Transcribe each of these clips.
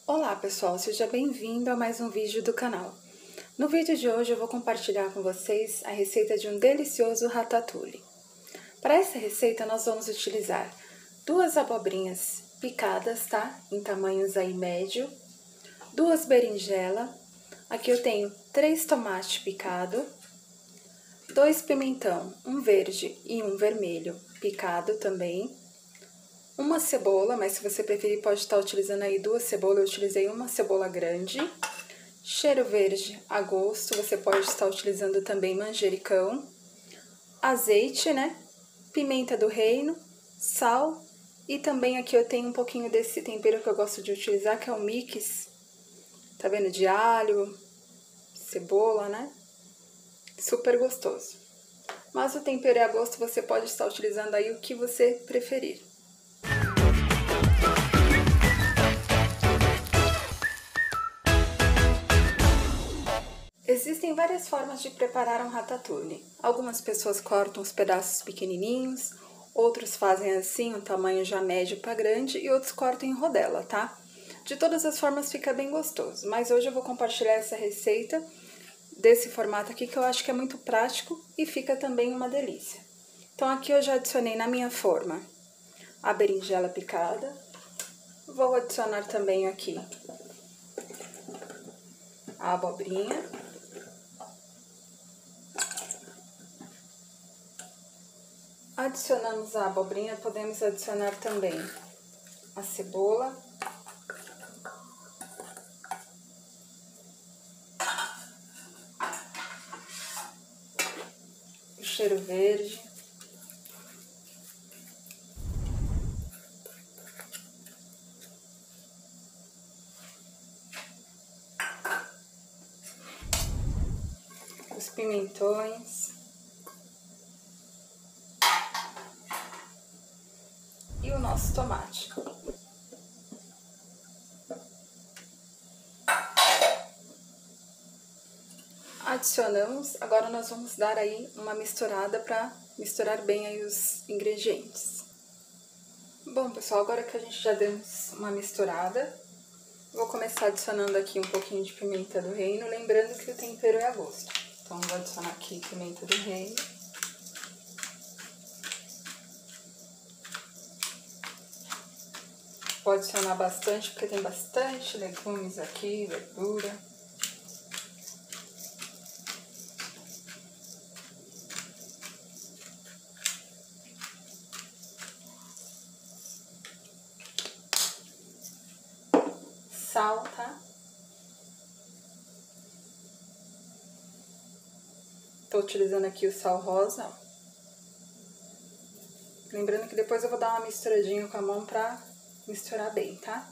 Olá pessoal, seja bem-vindo a mais um vídeo do canal. No vídeo de hoje eu vou compartilhar com vocês a receita de um delicioso ratatouille. Para essa receita nós vamos utilizar 2 abobrinhas picadas, tá? Em tamanhos aí médio, 2 berinjelas, aqui eu tenho 3 tomates picados, 2 pimentão, um verde e um vermelho picado também, uma cebola, mas se você preferir pode estar utilizando aí 2 cebolas, eu utilizei uma cebola grande, cheiro verde a gosto, você pode estar utilizando também manjericão, azeite, né, pimenta do reino, sal e também aqui eu tenho um pouquinho desse tempero que eu gosto de utilizar, que é o mix, tá vendo, de alho, cebola, né, super gostoso. Mas o tempero é a gosto, você pode estar utilizando aí o que você preferir. Existem várias formas de preparar um ratatouille. Algumas pessoas cortam os pedaços pequenininhos, outros fazem assim, um tamanho já médio para grande, e outros cortam em rodela, tá? De todas as formas fica bem gostoso, mas hoje eu vou compartilhar essa receita desse formato aqui que eu acho que é muito prático e fica também uma delícia. Então aqui eu já adicionei na minha forma a berinjela picada, vou adicionar também aqui a abobrinha. Adicionamos a abobrinha, podemos adicionar também a cebola, o cheiro verde, os pimentões e o nosso tomate. Adicionamos, agora nós vamos dar aí uma misturada para misturar bem aí os ingredientes. Bom pessoal, agora que a gente já demos uma misturada, vou começar adicionando aqui um pouquinho de pimenta do reino, lembrando que o tempero é a gosto. Então vou adicionar aqui pimenta do reino. Pode adicionar bastante, porque tem bastante legumes aqui, verdura. Sal, tá? Tô utilizando aqui o sal rosa. Lembrando que depois eu vou dar uma misturadinha com a mão pra misturar bem, tá?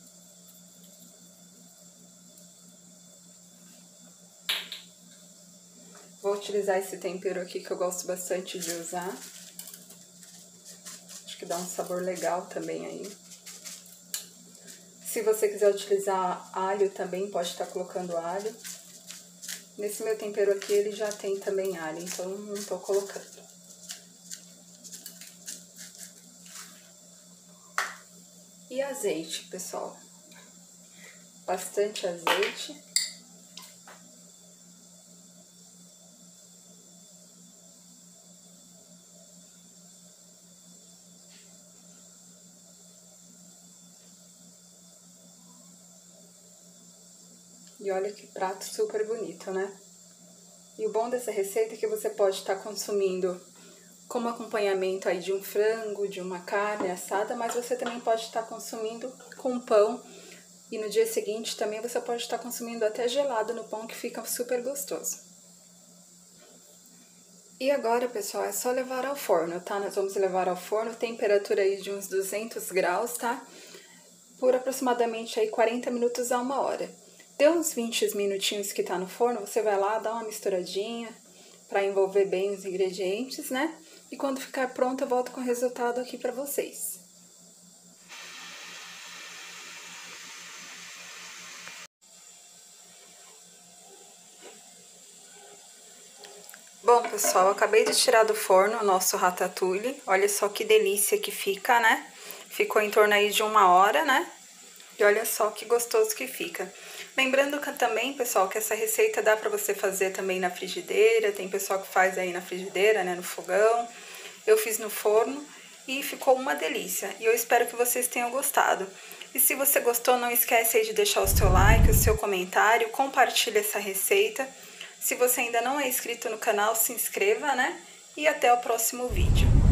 Vou utilizar esse tempero aqui que eu gosto bastante de usar. Acho que dá um sabor legal também aí. Se você quiser utilizar alho também, pode estar colocando alho. Nesse meu tempero aqui ele já tem também alho, então não tô colocando. E azeite, pessoal. Bastante azeite. E olha que prato super bonito, né? E o bom dessa receita é que você pode estar consumindo como acompanhamento aí de um frango, de uma carne assada, mas você também pode estar consumindo com pão. E no dia seguinte também você pode estar consumindo até gelado no pão, que fica super gostoso. E agora, pessoal, é só levar ao forno, tá? Nós vamos levar ao forno, temperatura aí de uns 200 graus, tá? Por aproximadamente aí 40 minutos a 1 hora. Deu uns 20 minutinhos que tá no forno, você vai lá, dá uma misturadinha para envolver bem os ingredientes, né? E quando ficar pronto, eu volto com o resultado aqui para vocês. Bom, pessoal, eu acabei de tirar do forno o nosso ratatouille. Olha só que delícia que fica, né? Ficou em torno aí de 1 hora, né? E olha só que gostoso que fica. Lembrando que também, pessoal, que essa receita dá para você fazer também na frigideira. Tem pessoal que faz aí na frigideira, né, no fogão. Eu fiz no forno e ficou uma delícia. E eu espero que vocês tenham gostado. E se você gostou, não esquece aí de deixar o seu like, o seu comentário, compartilhe essa receita. Se você ainda não é inscrito no canal, se inscreva, né? E até o próximo vídeo.